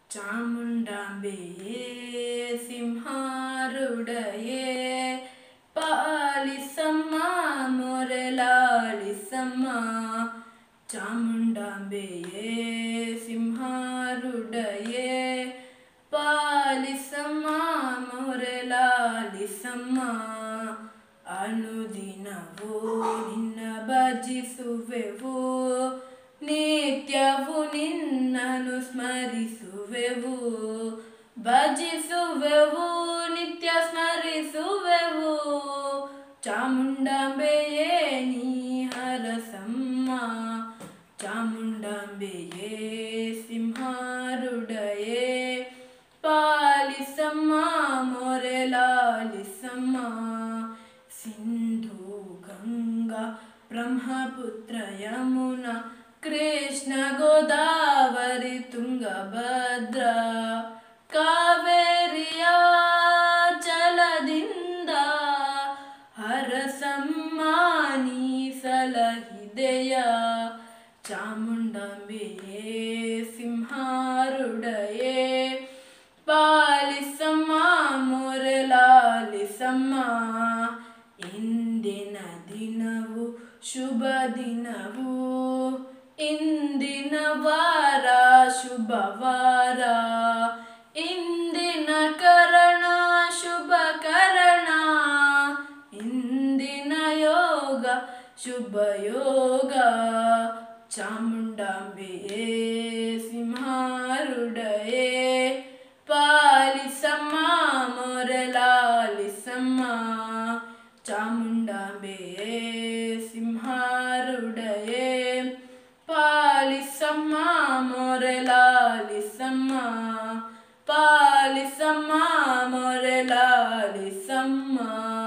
ಚಾಮುಂಡಾಂಬೆಯೇ ಸಿಂಹಾರೂಢಯೇ ಪಾಲಿಸಮ್ಮ ಮೊರೆಲಾಲಿಸಮ್ಮ. ಚಾಮುಂಡಾಂಬೆಯೇ ಸಿಂಹಾರೂಢಯೇ ಪಾಲಿಸಮ್ಮ ಮೊರೆಲಾಲಿಸಮ್ಮ. ಅನುದಿನವೂ ನಿನ್ನ ಭಜಿಸುವೆವು, ನಿತ್ಯವೂ ನಿನ್ನನ್ನು ಸ್ಮರಿಸುವೆವು. ಭಜಿಸುವೆವು, ನಿತ್ಯ ಸ್ಮರಿಸುವೆವು. ಚಾಮುಂಡಾಂಬೆಯೇ ನೀ ಹರಸಮ್ಮ. ಚಾಮುಂಡಾಂಬೆಯೇ ಸಿಂಹಾರೂಢಯೇ ಪಾಲಿಸಮ್ಮ ಮೊರೆಲಾಲಿಸಮ್ಮ. ಸಿಂಧೂ ಗಂಗಾ ಬ್ರಹ್ಮಪುತ್ರ ಯಮುನಾ ಕೃಷ್ಣ ಗೋದಾವರಿ ತುಂಗಭದ್ರಾ ಕಾವೇರಿಯ ಜಲದಿಂದ ಹರಸಮ್ಮ ನೀ ಸಲಹಿದೆಯ. ಚಾಮುಂಡಾಂಬೆಯೇ ಸಿಂಹಾರೂಢಯೇ ಪಾಲಿಸಮ್ಮ ಮೊರೆಲಾಲಿಸಮ್ಮ. ಇಂದಿನ ದಿನವು ಶುಭ ದಿನವು, ಇಂದಿನ ವಾರ ಶುಭ ವಾರ. ಇಂದಿನ ಕರಣ ಶುಭ ಕರಣ, ಇಂದಿನ ಯೋಗ ಶುಭ ಯೋಗ. ಚಾಮುಂಡಾಂಬೆಯೇ ಸಿಂಹಾರೂಢಯೇ ಪಾಲಿಸಮ್ಮ ಮೊರೆಲಾಲಿಸಮ್ಮ. ಚಾಮುಂಡಾಂಬೆಯೇ ಸಿಂಹಾರೂಢಯೇ ಪಾಲಿಸಮ್ಮ ಮೊರೆಲಾಲಿಸಮ್ಮ. ಪಾಲಿಸಮ್ಮ ಮೊರೆಲಾಲಿಸಮ್ಮ.